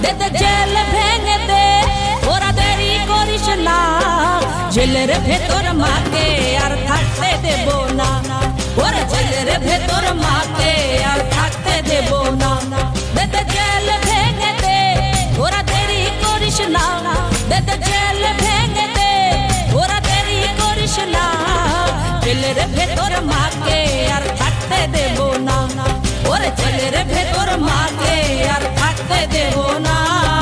দেতে jail ভেঙে দে ওরা দেরি করিস না জেলের ভেতর মাকে আর থাকতে দেব না ওরা জেলের ভেতর মাকে আর থাকতে দেব না দেতে জেল ভেঙে দে ওরা দেরি করিস না দেতে জেল ভেঙে দে ওরা দেরি করিস না জেলের ভেতর মাকে আর থাকতে দেব না ওরে জেলের ভেতর মাকে আর থাকতে দেব না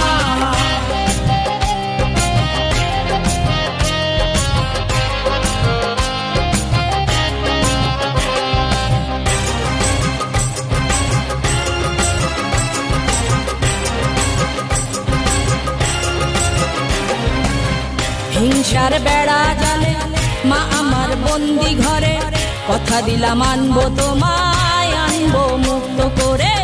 হিংসার বেড়া জালে মা আমার বন্দি ঘরে কথা দিলাম আনবো তোমায় আনবো মুক্ত করে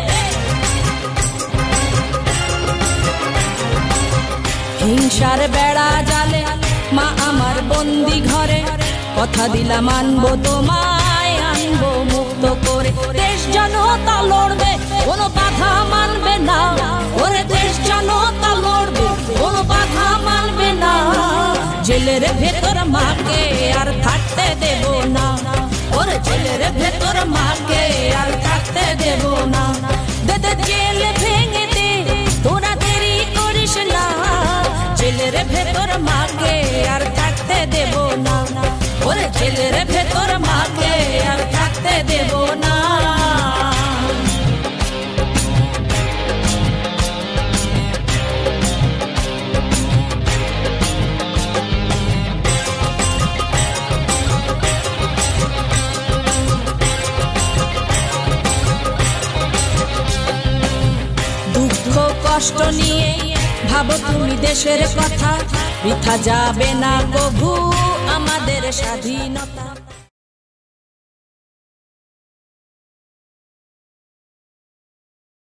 হিংসার বেড়া জালে মা আমার বন্দি ঘরে কথা দিলাম আনবো তোমায় আনবো মুক্ত করে দেশ জনতা লড়বে কোনো বাধা মানবে না ওরে দেশ জনতা লড়বে কোনো বাধা মানবে না জেলের ভেতর মাকে আর থাকতে দেব না ওরে জেলের ভেতর মাকে আর থাকতে দেব না দেতে জেল ভেঙে দে তোরা দেরি করিস না জেলের ভেতর মাকে আর থাকতে দেব না ওরে জেলের ভেতর মাকে আর থাকতে দেব না দুঃখ কষ্ট নিয়ে ভাবো তুমি দেশের কথা বৃথা যাবে না কভু আমাদের স্বাধীনতা।